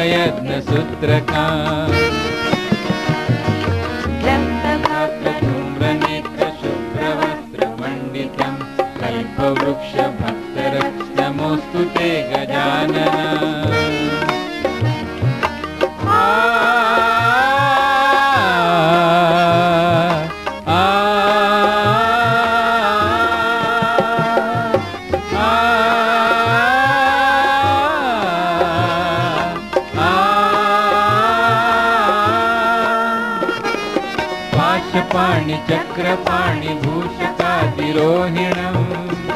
नागयज्ञ सूत्र का धूम्रनेत्र शुभ्रवस्त्र मंडितं कल्पवृक्ष भक्तरक्ष नमोस्तु ते गजानन। पाणि चक्रपाणि भूषकादिरोहिणम्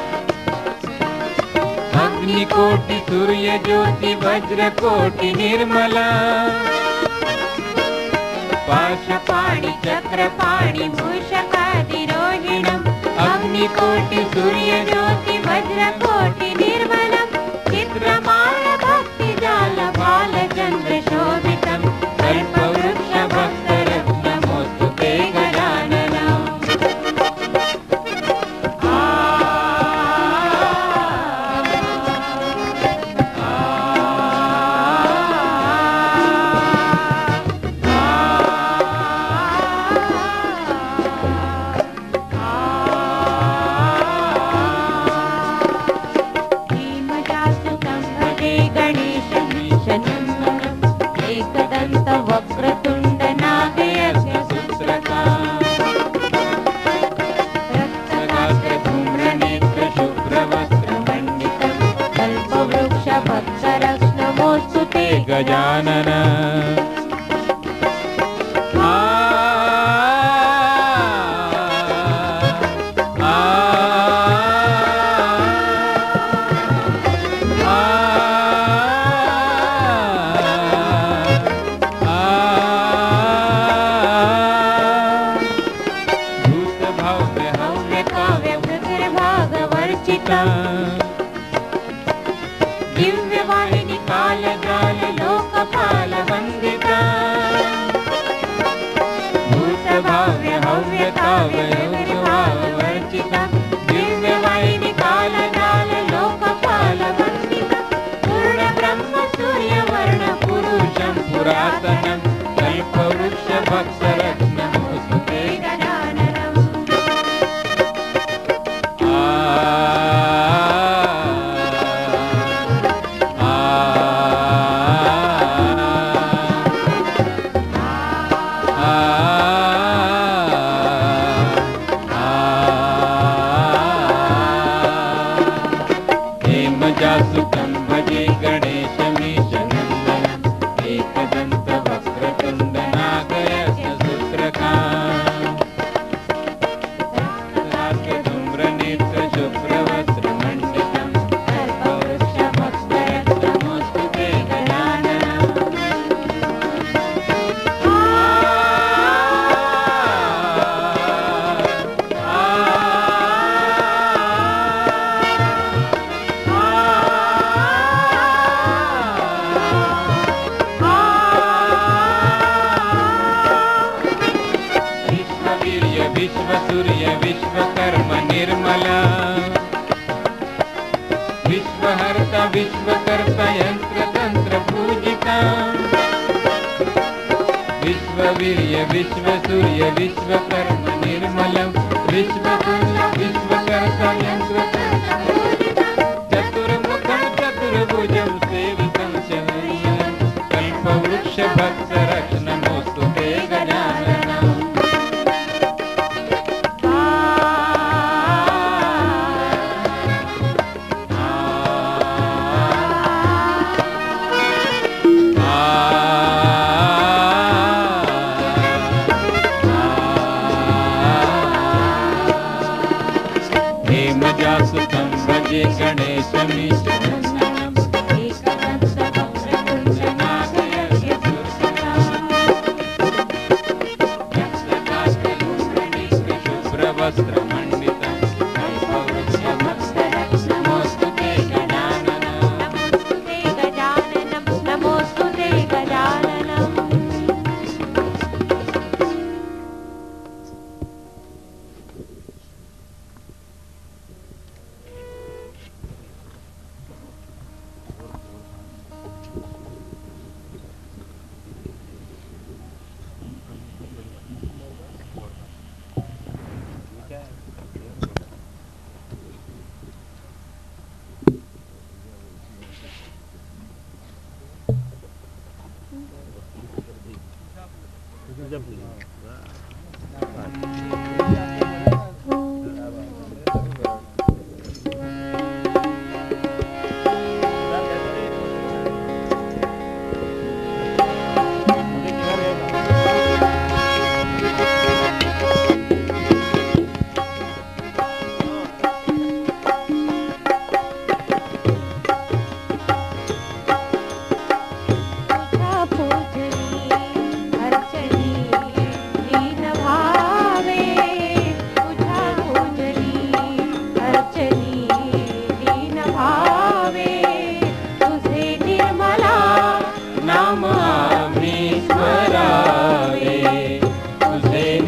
अग्निकोटि सूर्य ज्योति वज्रकोटि निर्मला। पाशपाणि चक्रपाणि भूषकादिरोहिणम् अग्निकोटि सूर्य ज्योति वज्रकोटि निर्मलम् चित्रमाण भक्तिजाल बालचन्द्र शोभितम् कल्पवृक्ष भक्तरत्न नमोस्तु ते गजानन। वक्रतुंड नागयज्ञ सूत्रका रक्तगात्र धूम्रनेत्र शुभ्रवस्त्र मंडितं कल्पवृक्ष भक्तरक्ष नमोस्तु ते गजानन। दिव्यवाहिनी कालजाल लोकपाल वंदिता भूतभाव्य हव्य काव्य वर्चिता दिव्यवाहिनी कालजाल लोकपाल वंदिता पूर्ण ब्रह्म सूर्य वर्ण पुरुषं पुरातनं कल्पवृक्ष भक्तरत्न नमोस्तु ते गजाननम्। हेमजासुतं भजे गणेशमीशनन्दनम् एकदन्त वक्रतुण्ड नागयज्ञ सूत्रकाम् रक्तगात्र धूम्रनेत्र शुभ्रवस्त्र मंडितं कल्पवृक्ष भक्तरत्न नमोस्तु ते गजानन। विश्वसूर्य विश्वकर्म निर्मला विश्वहर्ता विश्वकर्ता यंत्रतंत्र पूजिता विश्ववीर्य विश्वसूर्य विश्वकर्म निर्मलम् विश्वसूर्य विश्वकर्ता यंत्रतंत्र पूजिता चतुर्मुखं चतुर्भुजं सेवितं शरणं कल्पवृक्ष भक्तरक्ष नमोस्तु ते गजानन। हेमजासुतं भजे गणेशमीशनन्दनम् एकदन्त वक्रतुण्ड नागयज्ञ सूत्रकाम् रक्तगात्र धूम्रनेत्र शुभ्रवस्त्र मंडितं कल्पवृक्ष भक्तरक्ष नमोस्तु ते गजानन। नमोस्तु ते गजाननम् नमोस्तु ते गजाननम्।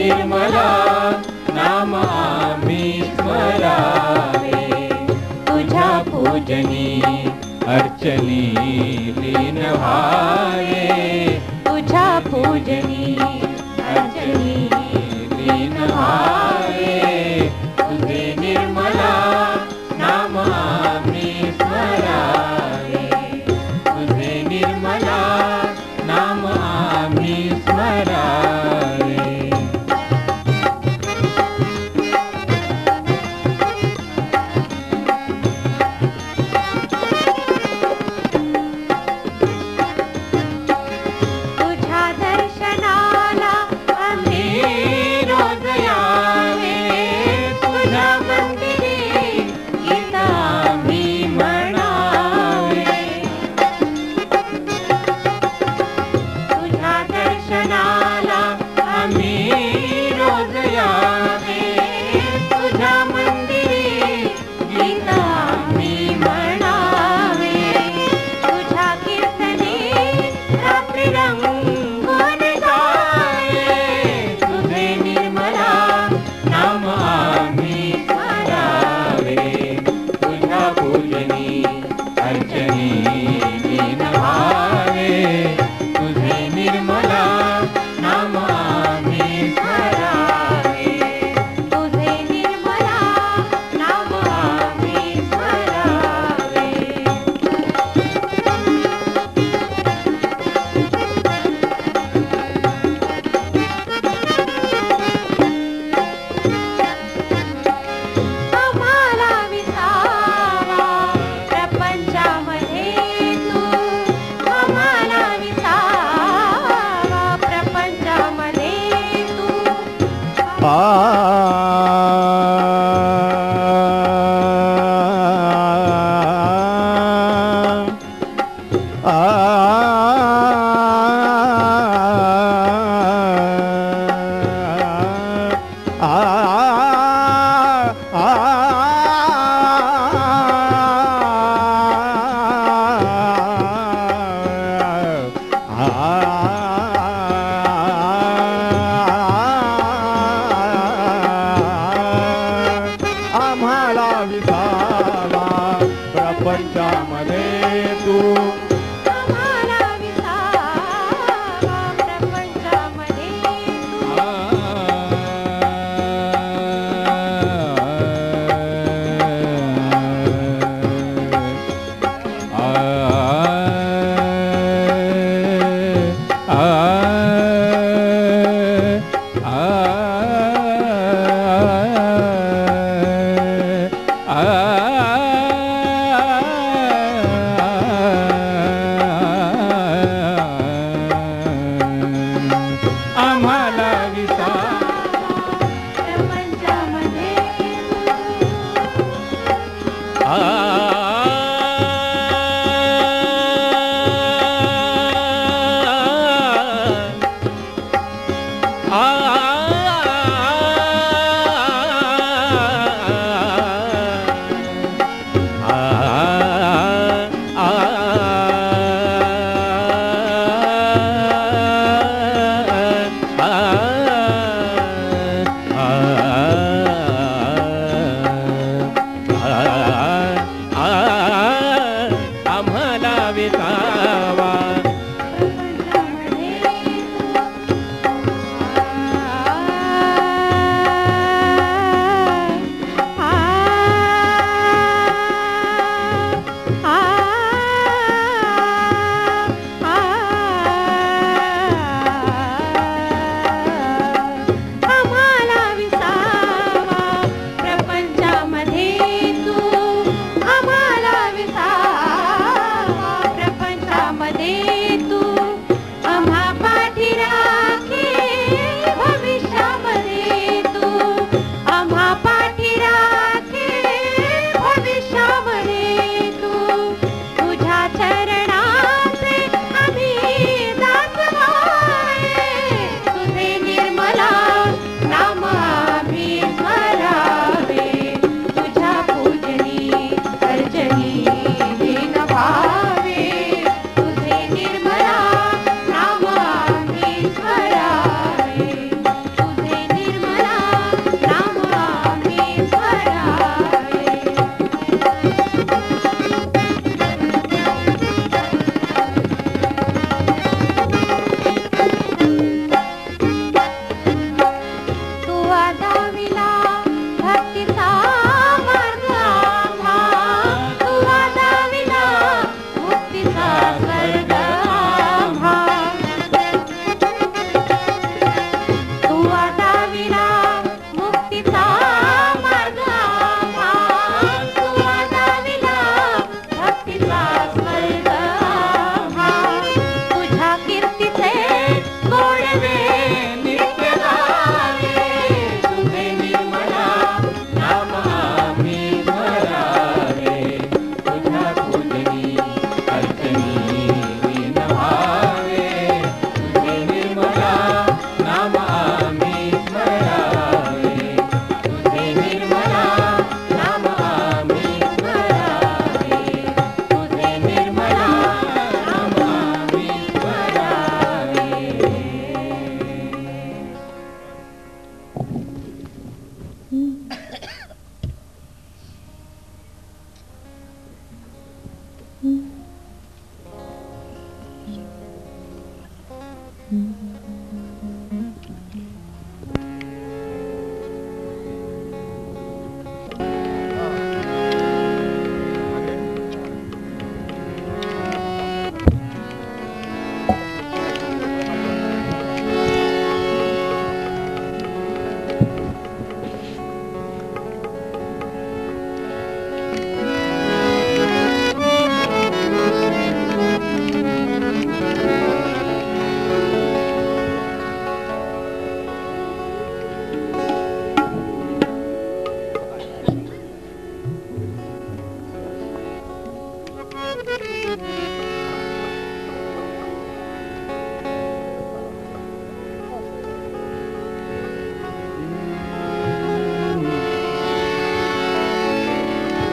निर्मला नाम आम्ही स्मरावे. तुझ्या पूजनी अर्चनी लीन व्हावे. तुझ्या पूजनी अर्चनी लीन व्हावे. तुझे निर्मला नाम आम्ही स्मरावे. तुझे निर्मला नाम आम्ही स्मरावे. तुझ्या दर्शनाला आम्ही रोज यावे. तुझ्या मंदिरी गीत आम्ही म्हणावे. तुझ्या दर्शनाला आम्ही रोज यावे. तुझ्या मंदिरी गीत आम्ही म्हणावे. तुझ्या कीर्तनी रात्री रंगून जावे. तुझे निर्मला नाम आम्ही स्मरावे. तुझ्या पूजनी अर्चनी लीन व्हावे. तुझे निर्मला नाम आम्ही स्मरावे. तुझे निर्मला नाम आम्ही स्मरावे. आम्हाला विसावा प्रपंचामध्ये तू. आम्हाला विसावा प्रपंचामध्ये तू. आम्हाला विसावा प्रपंचामध्ये तू. आम्हाला विसावा प्रपंचामध्ये तू.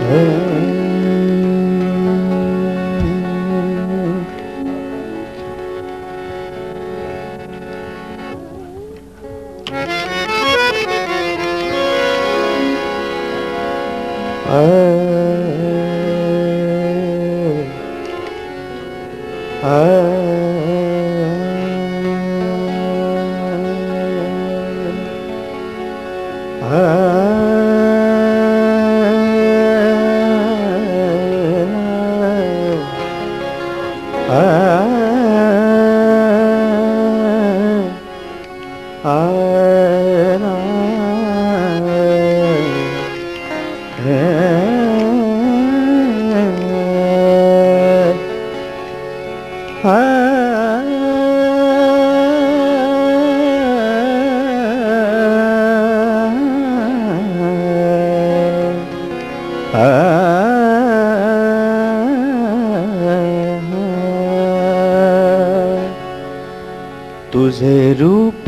तुझे रूप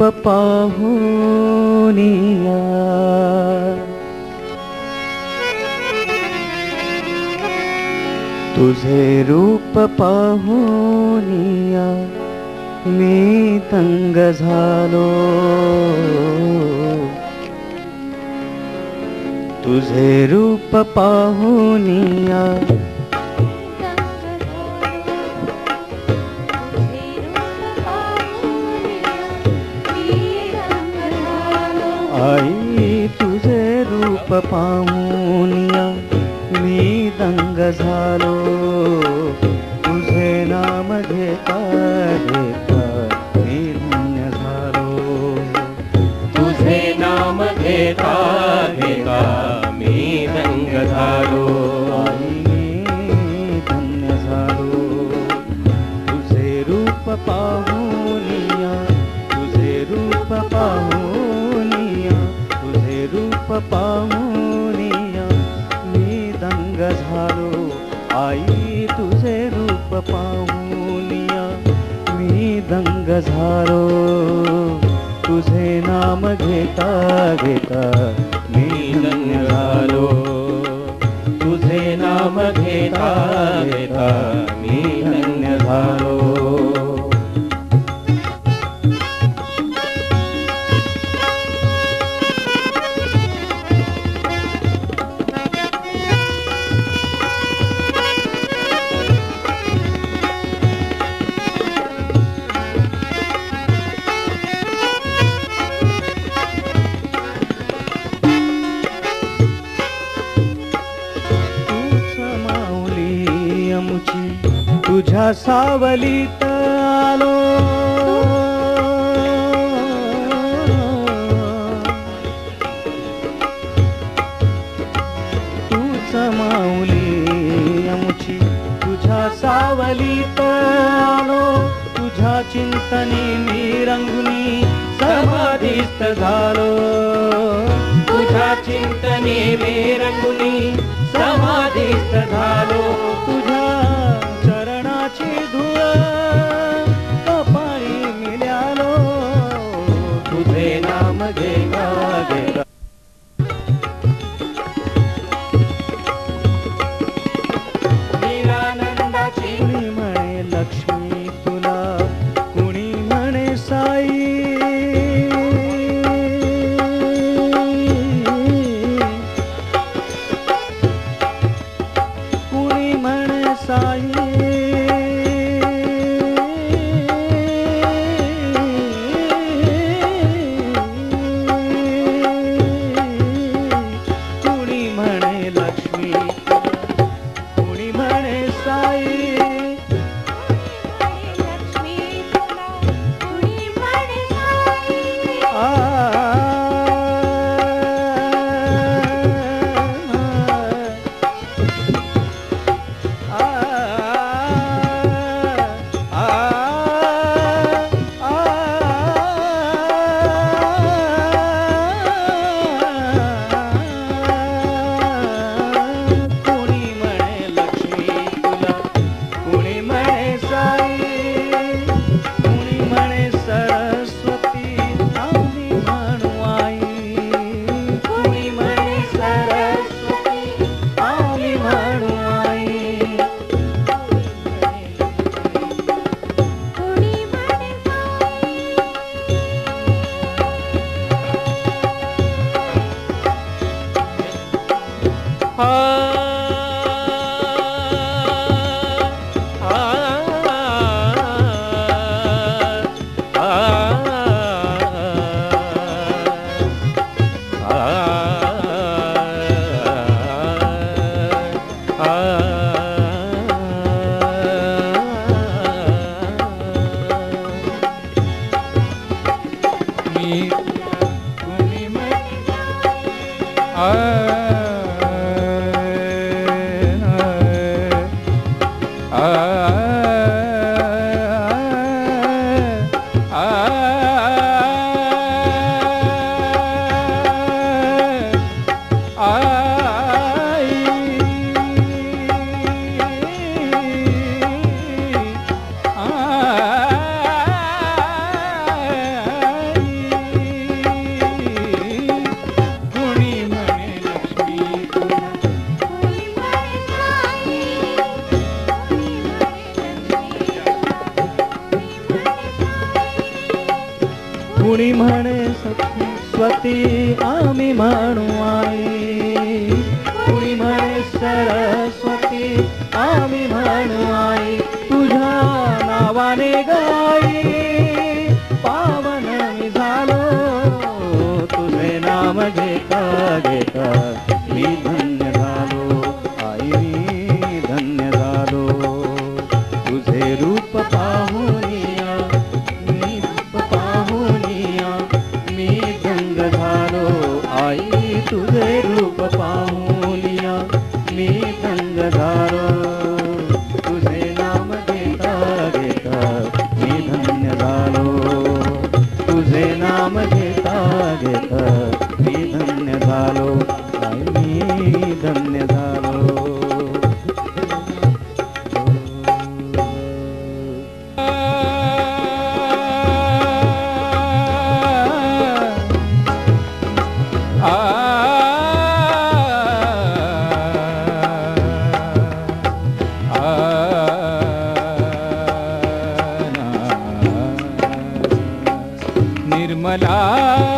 पाहुनिया तुझे रूप पाहुनिया मी तंग झालो तुझे रूप पाहुनिया आई तुझे रूप पाहुनिया मी दंग झालो तुझे नाम घेता घेता मी धन्य झालो तुझे नाम घेता घेता मी दंग झालो आई मी धन्य झालो तुझे रूप पाहुनिया तुझे रूप पाहुनिया तुझे रूप पाहुनिया मी दंग झालो आई तुझे रूप पाहुनिया मी दंग झालो तुझे नाम घेता घेता मी धन्य झालो तुझे नाम घेता घेता मी धन्य झालो तुझ्या सावलीत आलो तूच माऊली आमची तुझ्या सावलीत आलो तुझ्या चिंतनी मी रंगुनी समाधीस्थ झालो तुझ्या चिंतने मी रंगुनी समाधीस्थ झालो तुझ्या चरणाची धूळ कपाळी मिळालो तुझे नाम घेता घेता निरानंदाची कुणी म्हणे लक्ष्मी तुला कुणी म्हणे साई कुणी म्हणे कुणी म्हणे सरस्वती आम्ही म्हणू आई, कुणी म्हणे सरस्वती आम्ही म्हणू आई, तुझ्या नावाने गाई पावन मी झालो, तुझे नाम घेता घेता मी धन्य झालो, आई मी धन्य झालो, तुझे रूप पाहुनिया मी रूप पाहुनिया मी दंग झालो, आई तुझे रूप पाहुनिया मी दंग झालो, तुझे नाम घेता घेता मी धन्य झालो, तुझे नाम घेता घेता मी धन्य झालो, आई मी धन्य झालो. निर्मला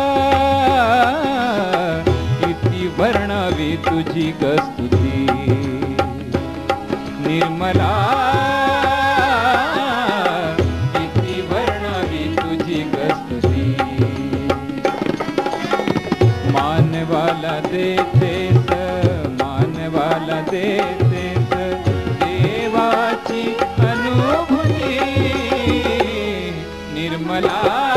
किती वर्णावी तुझी स्तुती, निर्मला किती वर्णावी तुझी स्तुती, मानवाला देतेस मानवाला देतेस देवाची अनुभूती, निर्मला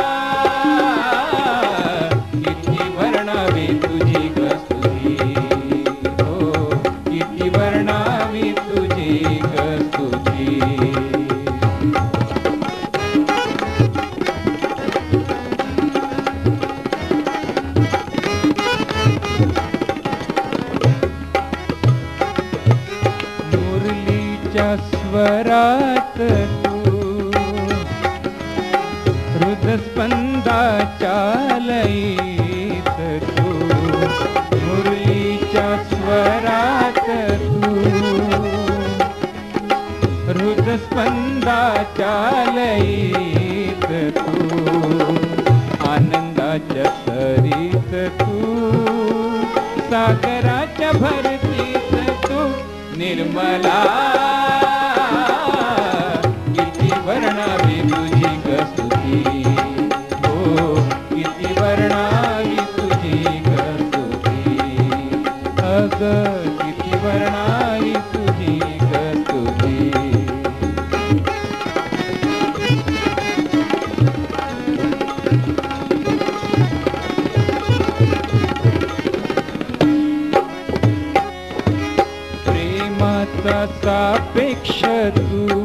स्वरात तू हृदस्पंदाच्या लयीत तू, मुरलीच्या स्वरात तू हृदस्पंदाच्या लयीत तू, आनंदाच्या सरीत तू सागराच्या भरतीत तू, निर्मला किती वर्णावी तुझी स्तुती, हो किती वर्णावी तुझी स्तुती, अग किती वर्णावी तुझी स्तुती. प्रेमाचा सापेक्ष तू,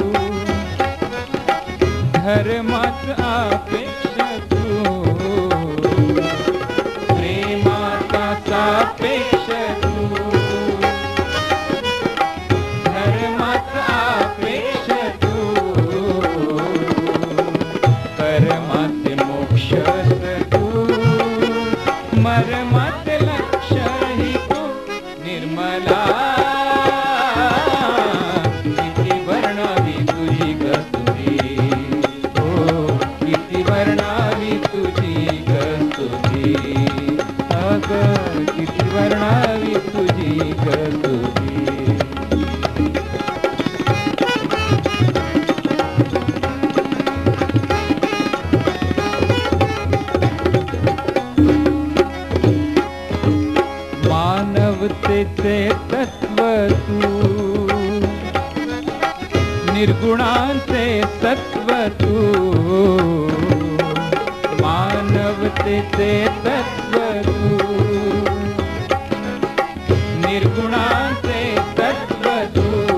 धर्मात अपेक्ष तू, प्रेमाचा सापेक्ष तू, धर्मात अपेक्ष तू, कर्माचे मोक्ष तू, मर्मात लक्ष ही तू, निर्मला किती वर्णावी तुझी ग तुझी. मानवतेचे तत्व तू, निर्गुणांचे सत्व तू. मानवतेचे तत्व तू, निर्गुणांचे तत्व तू.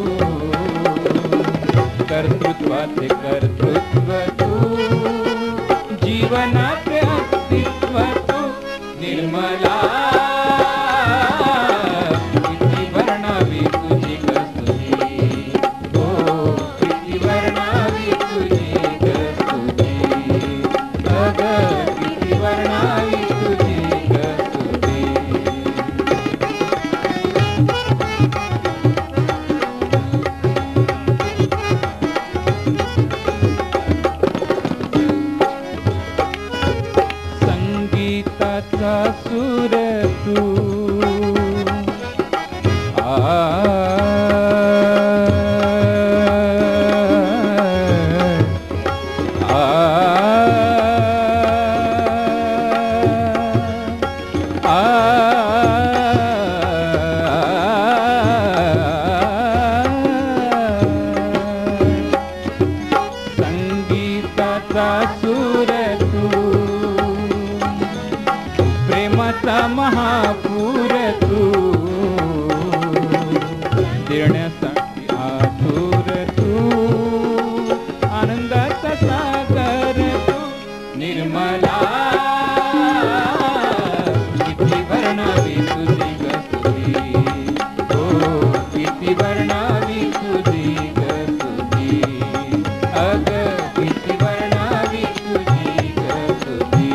कर्तृत्वाचे कर्तृत्व तू, जीवनाचे अस्तित्व तू. निर्मला किती वर्णावी तुझी कस्तुरी. हो किती वर्णावी तुझी कस्तुरी. अग किती वर्णावी तुझी कस्तुरी. संगीताचा सूर तू. संगीताचा सूर तू, प्रेमाचा महापूर तू. देण्यासाठी आतुर तू, आनंदाचा सागर तू. निर्मला किती वर्णावी तुझी कस्तुरी. हो किती वर्णावी तुझी कस्तुरी. अग किती वर्णावी तुझी कस्तुरी.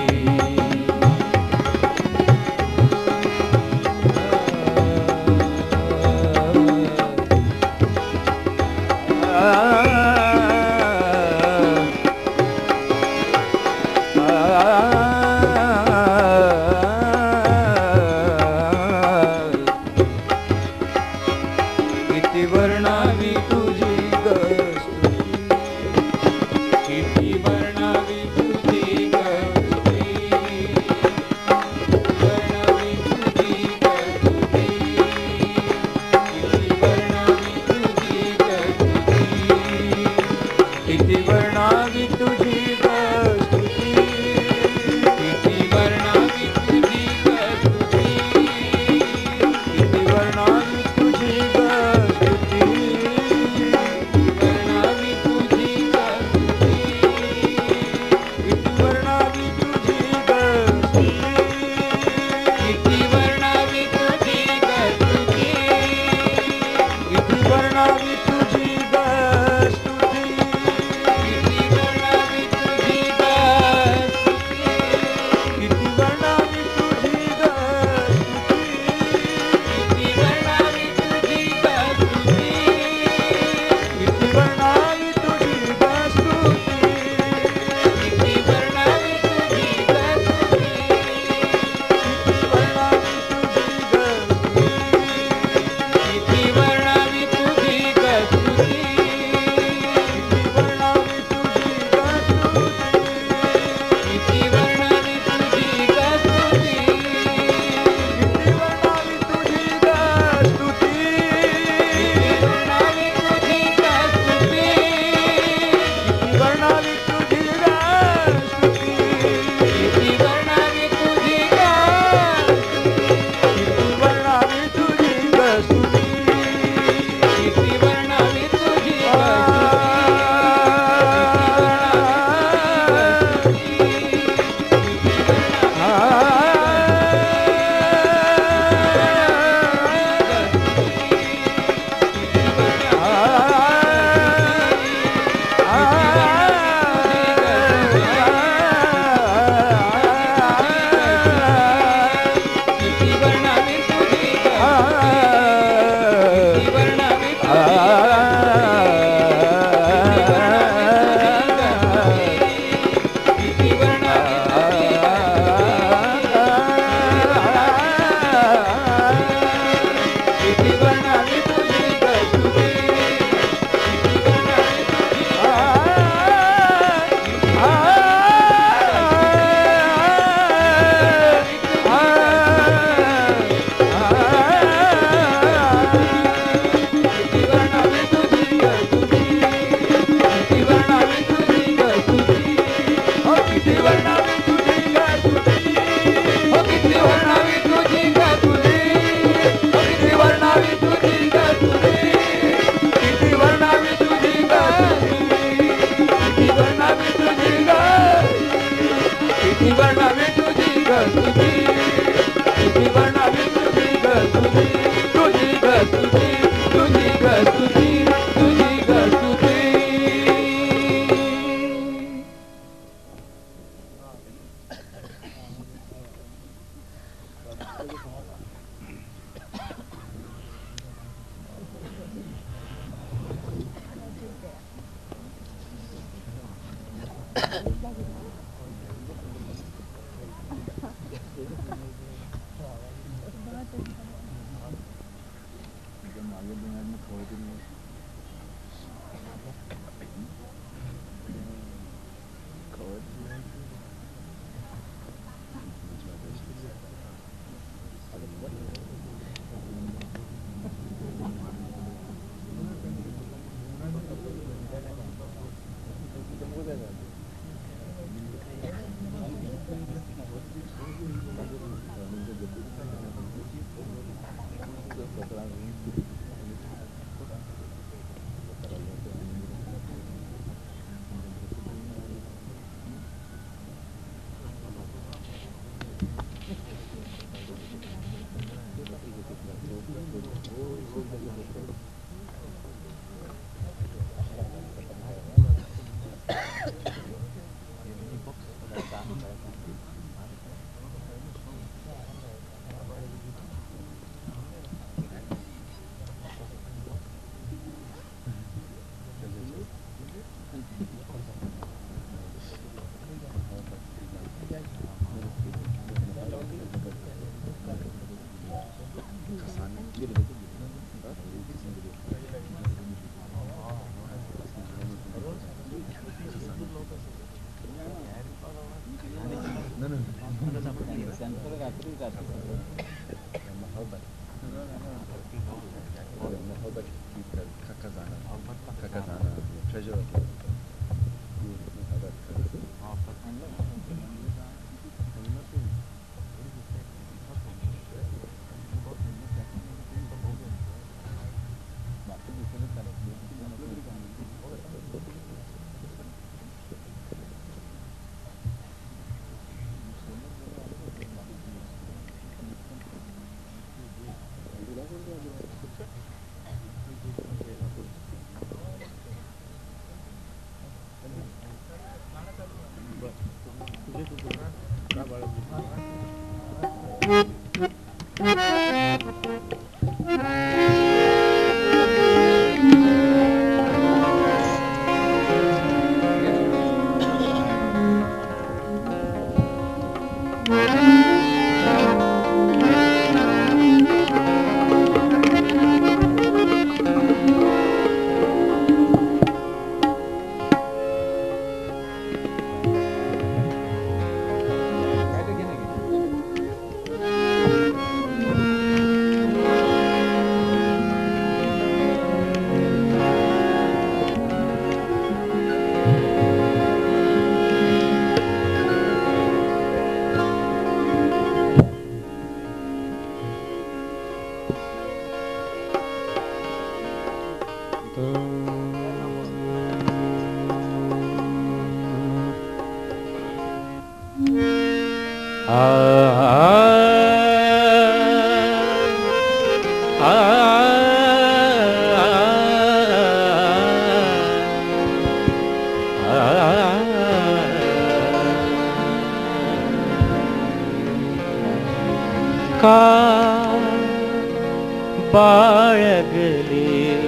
बाळगले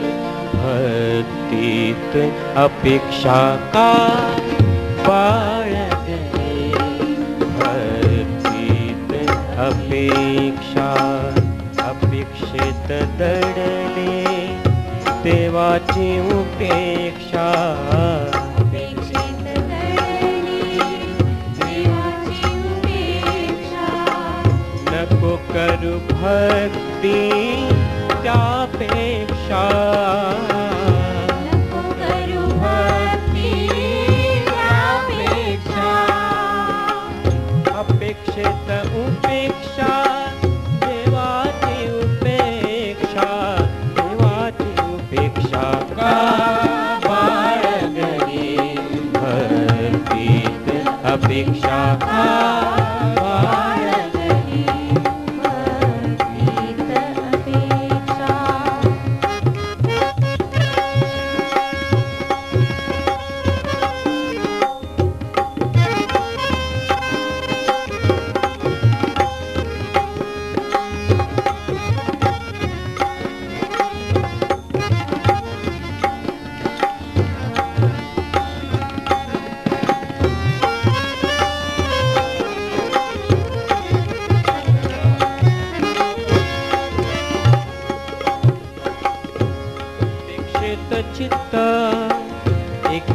भक्तीत अपेक्षा का बाळगले भक्तीत अपेक्षा अपेक्षेत दडले देवाची उपेक्षा नको करू भक्ती त्यापेक्षा नको करू भक्ती त्यापेक्षा अपेक्षेत उपेक्षा देवाची उपेक्षा देवाची उपेक्षा का बाळगली भक्तीत अपेक्षा का बाळगली भक्तीत अपेक्षा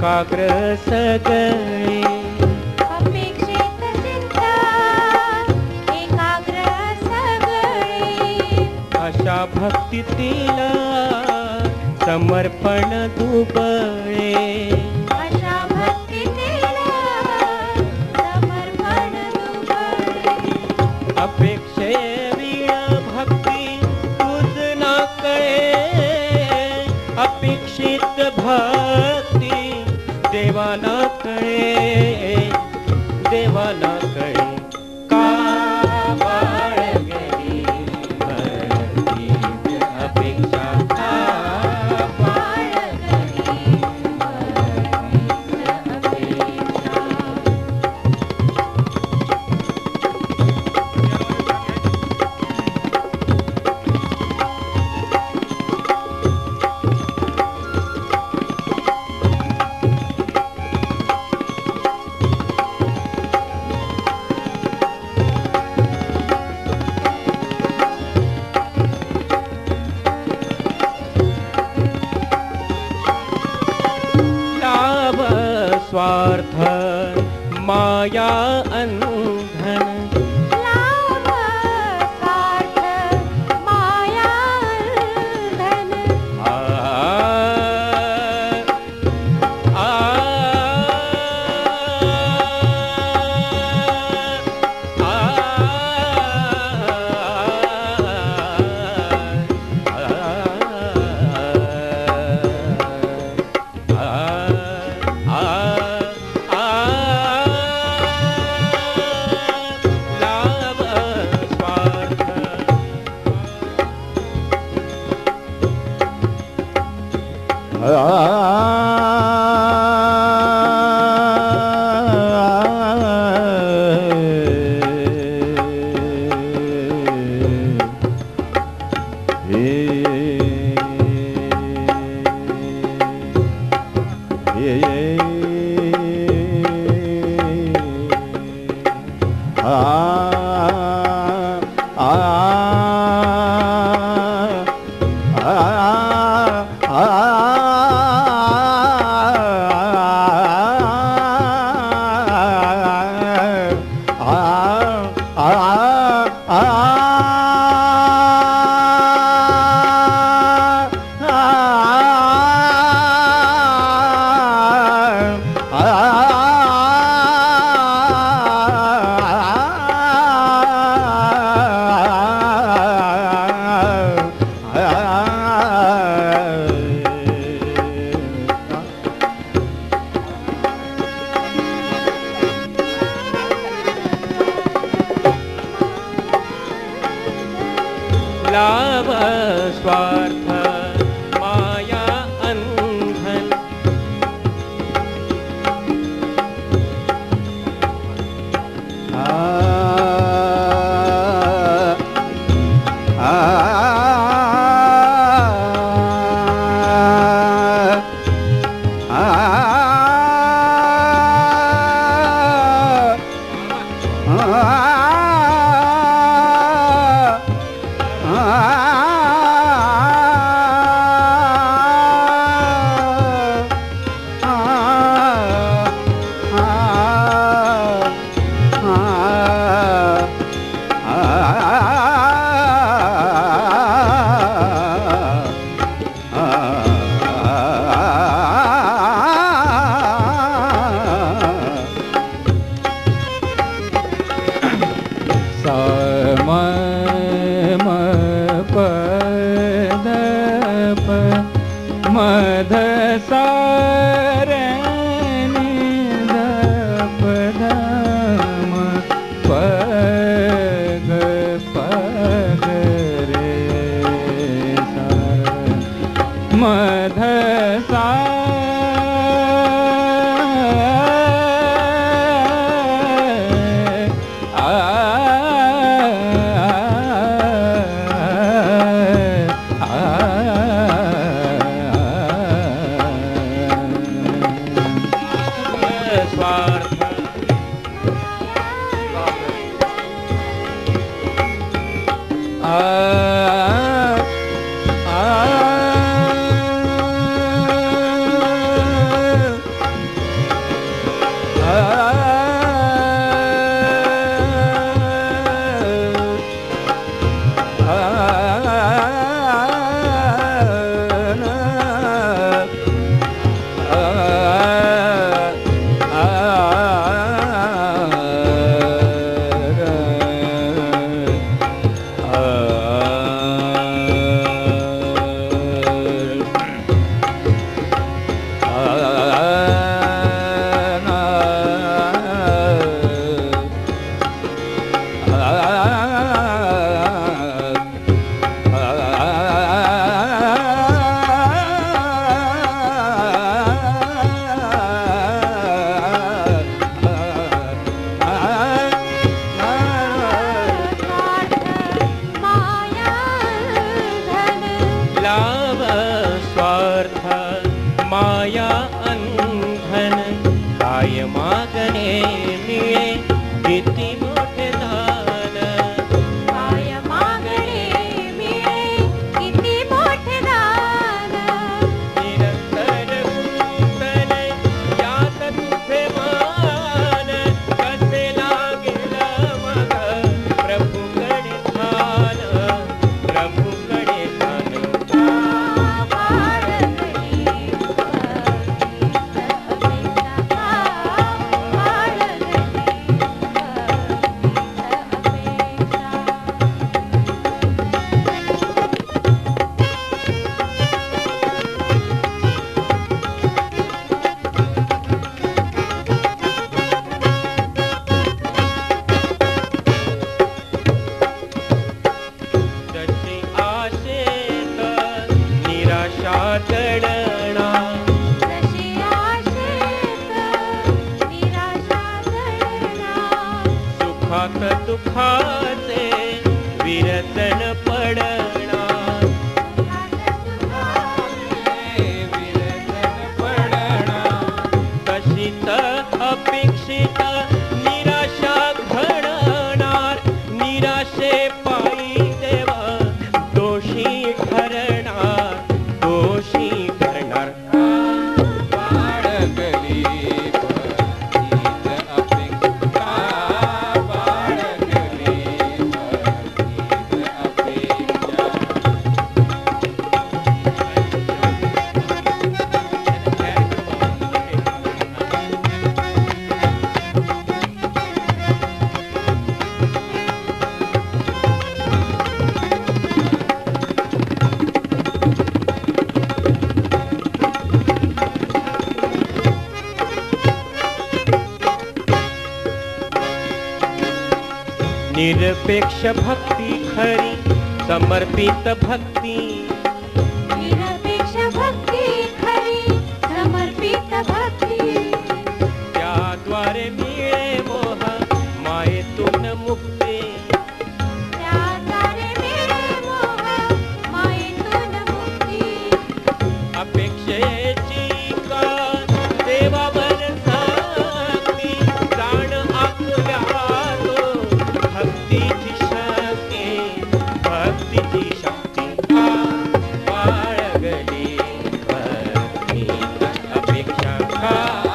एकाग्र सगळे अपेक्षित चित्त एकाग्र सगळे अशा भक्तीतील समर्पण दुबळे अशा भक्तीतील समर्पण दुबळे अपेक्षे वीण भक्ती तुझ ना कळे अपेक्षित भक्ती देवाना कळे देवाना कळे का बाळगली भक्ती अपेक्षा का बाळगली अपेक्षा लाभ स्वार्थ माया अंधन लाभ स्वार्थ माया धन आ आ लाभ स्वार्थ लाभ स्वार्थ माया अंधन मध सार पदम पग पग रे सा मध सा सुखाचे विरसन पडणार विरसन पडणार कशीत अपेक्षित निराशा घडणार निराशे पायी देवा दोषी ठरणार दोषी ठरणार बाळगली हीच अपेक्षा बाळगली हीच अपेक्षा निरपेक्ष भक्ती खरी समर्पित भक्ती निरपेक्ष भक्ती खरी समर्पित भक्ती त्याद्वारे मिळे मोह मायेतून मुक्ती त्याद्वारे मिळे मोह मायेतून मुक्ती अपेक्षेची का देवावर सक्ती जाण आपल्यालो भक्तीची शक्ती बाळगली भक्तीत अपेक्षा का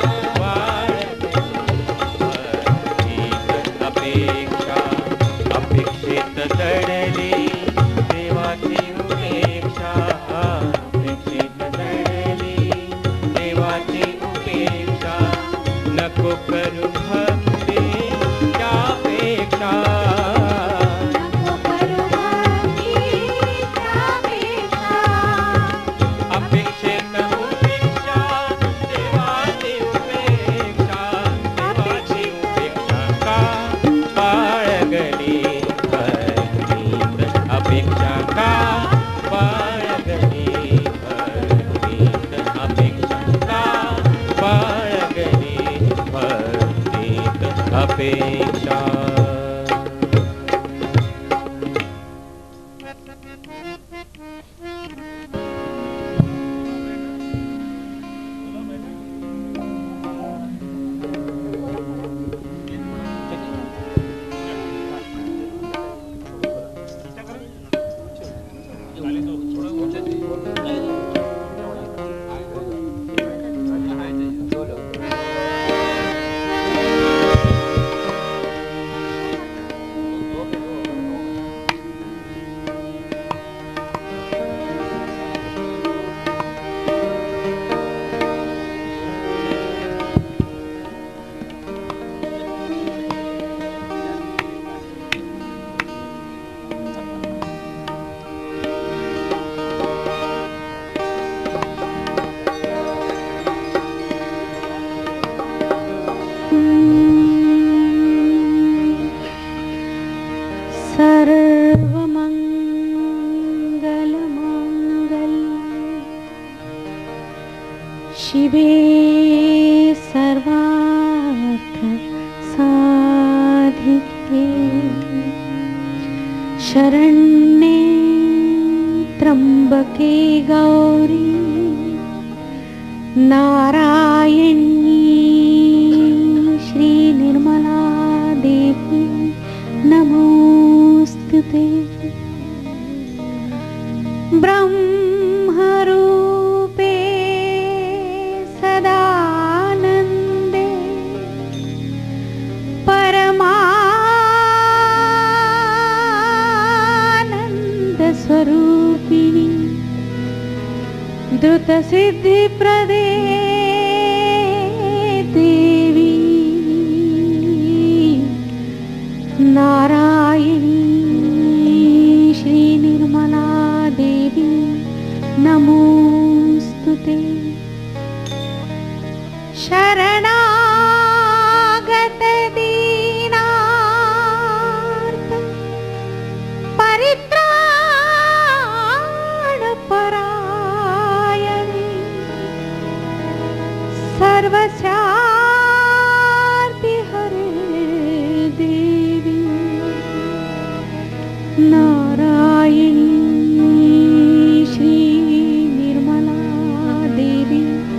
बाळगली भक्तीत अपेक्षा अपेक्षेत दडली देवाची उपेक्षा अपेक्षेत दडली देवाची उपेक्षा नको करू भक्ती त्यापेक्षा नको करू भक्ती त्यापेक्षा अपेक्षेत उपेक्षा देवाची उपेक्षा देवाची उपेक्षा का बाळगली भक्तीत अपेक्षा का बाळगली भक्तीत अपेक्षा का बाळगली भक्तीत अपेक्षा सर्वमङ्गलमाङ्गल्ये शिवे सर्वार्थ साधिके शरण्ये त्र्यम्बके गौरी नारायणी श्रीनिर्मला देवी नमोस्तुते ब्रह्मरूपे सदानन्दे परमानन्दस्वरूपिणि द्रुतसिद्धिप्रदे देवी नारायणी श्रीनिर्मला देवी नमोस्तुते शरणागत दीनार्त परित्राण परायणे नारायणी श्री निर्मला देवी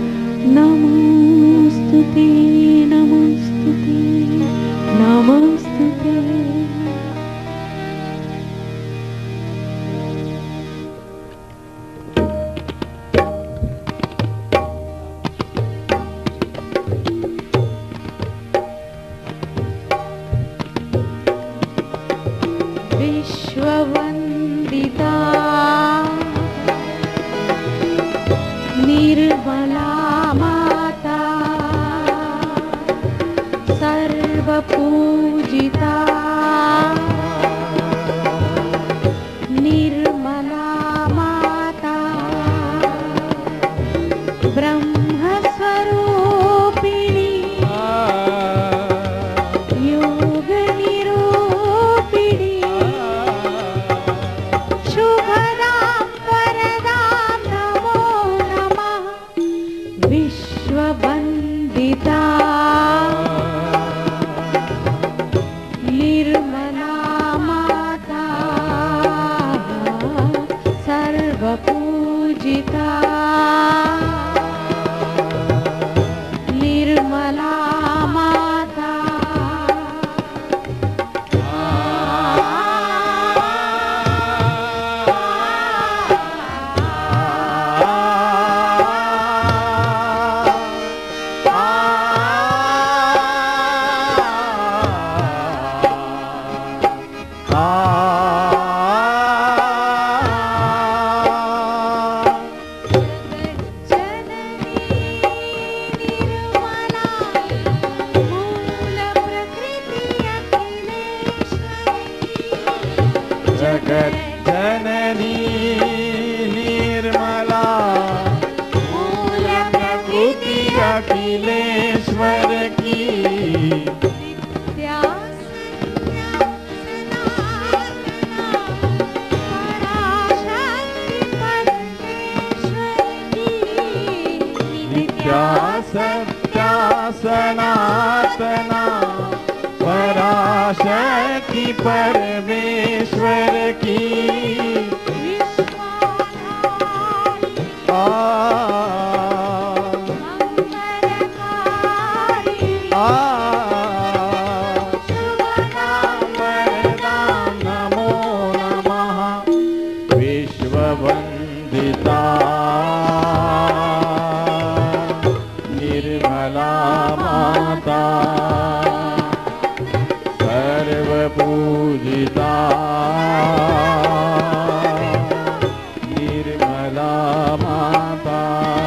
नमोस्तुते नमोस्तुते नमोस्तुते। विश्ववन्दिता निर्मला माता सर्वपूजिता निर्मला माता ब्रह्मस्वरूपिणी योगनिरूपिणी शुभदां वरदां नमो नमः। विश्ववन्दिता निर्मला माता सर्वपूजिता निर्मला माता जगत जननी निर्मला मूल प्रकृति अखिलेश्वर की नित्या सत्या सनातना पराशक्ति परमेश्वर की वरदां नमो नमः। विश्ववन्दिता निर्मला माता सर्वपूजिता निर्मला माता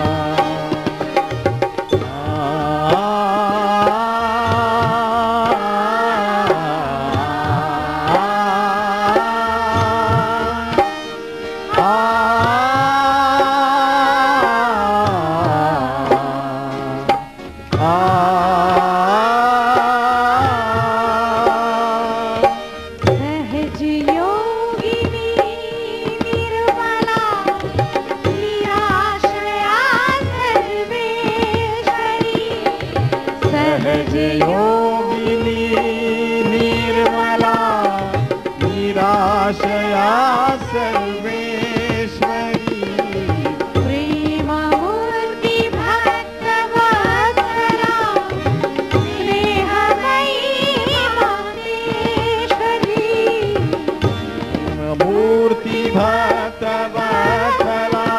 सहज योगिनी निर्मला निराश्रया सर्वेश्वरी सहज योगिनी निर्मला निराशया सर्वेश्वरी प्रेममूर्ति भक्तवत्सला स्नेहमयी मातेश्वरी मूर्ति भक्तवत्सला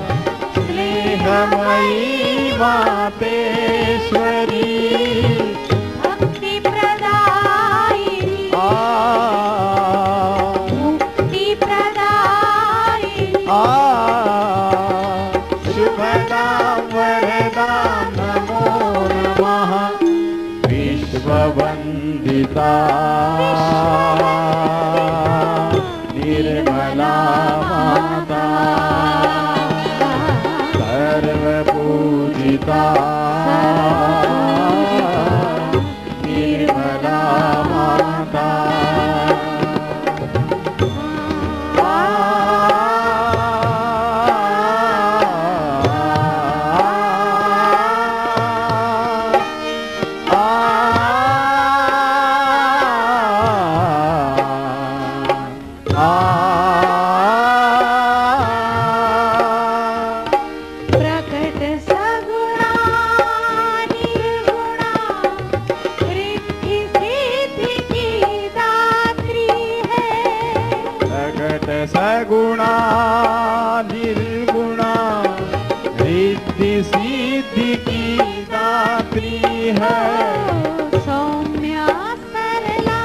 स्नेहमयी मातेश्वरी भक्ति प्रदायिनी मुक्ति प्रदायिनी शुभदां वरदां नमो नमः। विश्ववन्दिता निर्मला माता सर्वपूजिता निर्मला माता आ प्रकट सगुणा निर्गुणा रिद्धि सिद्धि की दात्री है। प्रकट सगुणा निर्गुणा रिद्धि सिद्धि की दात्री है। सौम्या सरला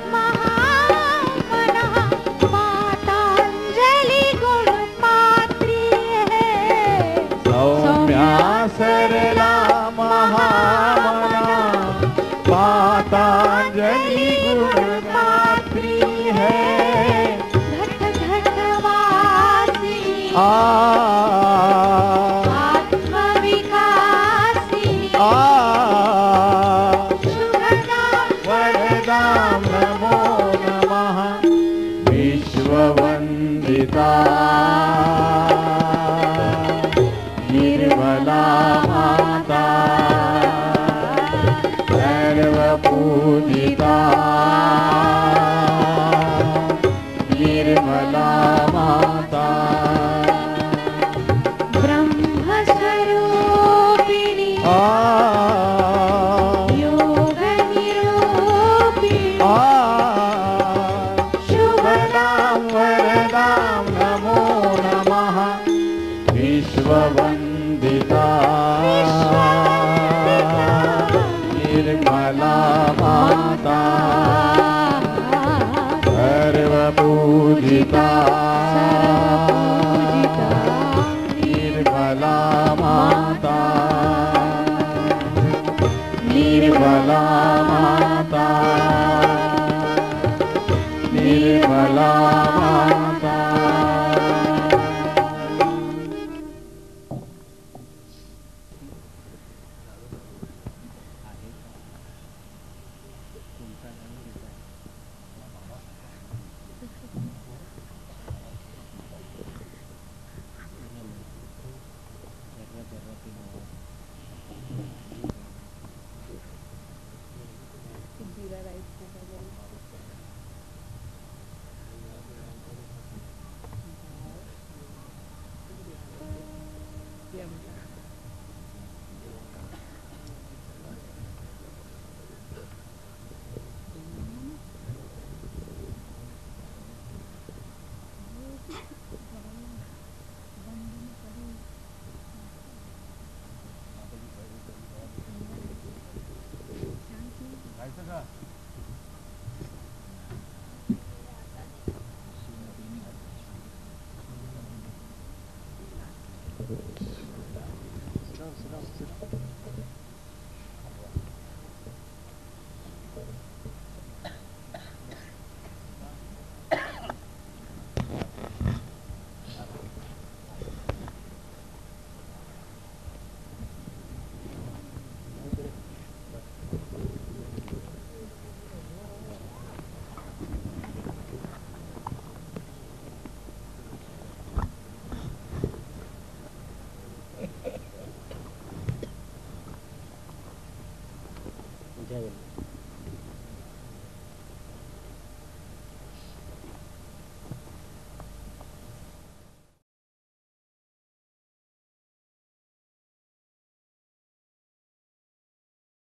महामना मातांजलि गुण पात्री है। सौम्या सरला महामना मातांजलि गुणदात्री है। घट घट वासिनी आत्मविकासिनी शुभदां वरदां नमो नमः। विश्ववन्दिता निर्मला माता सर्वपूजिता निर्मला माता ब्रह्मस्वरूपिणी योगनिरूपिणी शुभदां वरदां नमो नमः। विश्ववन्दिता निर्मला माता सर्वपूजिता निर्मला माता निर्मला माता निर्मला माता। जय